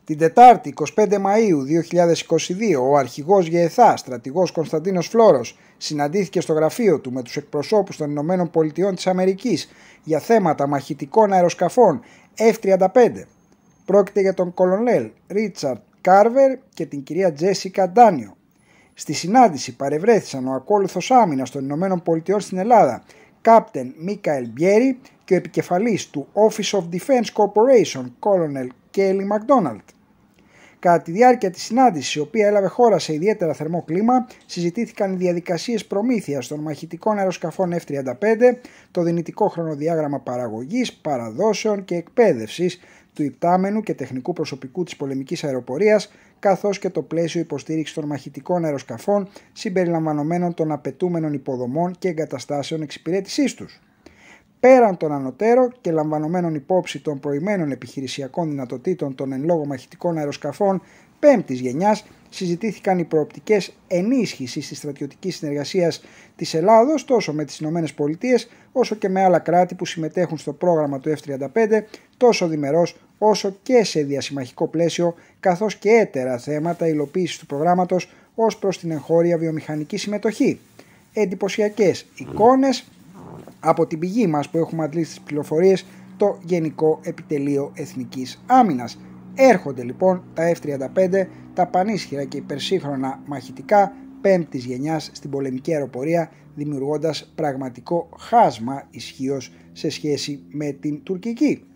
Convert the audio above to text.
Την Τετάρτη 25 Μαΐου 2022 ο αρχηγός ΓΕΘΑ, στρατηγός Κωνσταντίνος Φλόρος, συναντήθηκε στο γραφείο του με τους εκπροσώπους των Ηνωμένων Πολιτειών της Αμερικής για θέματα μαχητικών αεροσκαφών F-35. Πρόκειται για τον Κολονέλ Ρίτσαρντ Κάρβερ και την κυρία Τζέσικα Ντάνιο. Στη συνάντηση παρευρέθησαν ο ακόλουθος άμυνας των Ηνωμένων Πολιτειών στην Ελλάδα, Κάπτεν Μίκαελ Μπιέρι, και ο επικεφαλής του Office of Defense Corporation, Colonel Kelly MacDonald. Κατά τη διάρκεια της συνάντησης, η οποία έλαβε χώρα σε ιδιαίτερα θερμό κλίμα, συζητήθηκαν οι διαδικασίες προμήθειας των μαχητικών αεροσκαφών F-35, το δυνητικό χρονοδιάγραμμα παραγωγής, παραδόσεων και εκπαίδευσης του υπτάμενου και τεχνικού προσωπικού της πολεμικής αεροπορίας, καθώς και το πλαίσιο υποστήριξης των μαχητικών αεροσκαφών συμπεριλαμβανομένων των απαιτούμενων υποδομών και εγκαταστάσεων εξυπηρέτησής τους. Πέραν των ανωτέρων και λαμβανομένων υπόψη των προηγμένων επιχειρησιακών δυνατοτήτων των εν λόγω μαχητικών αεροσκαφών πέμπτης γενιάς, συζητήθηκαν οι προοπτικές ενίσχυσης της στρατιωτικής συνεργασίας της Ελλάδος τόσο με τις ΗΠΑ όσο και με άλλα κράτη που συμμετέχουν στο πρόγραμμα του F-35, τόσο διμερώς όσο και σε διασημαχικό πλαίσιο, καθώς και έτερα θέματα υλοποίησης του προγράμματος ως προς την εγχώρια βιομηχανική συμμετοχή. Εντυπωσιακές εικόνες από την πηγή μας που έχουμε αντλήσει τις πληροφορίες, το Γενικό Επιτελείο Εθνικής Άμυνας. Έρχονται λοιπόν τα F-35, τα πανίσχυρα και υπερσύγχρονα μαχητικά πέμπτης γενιάς στην πολεμική αεροπορία, δημιουργώντας πραγματικό χάσμα ισχύως σε σχέση με την τουρκική.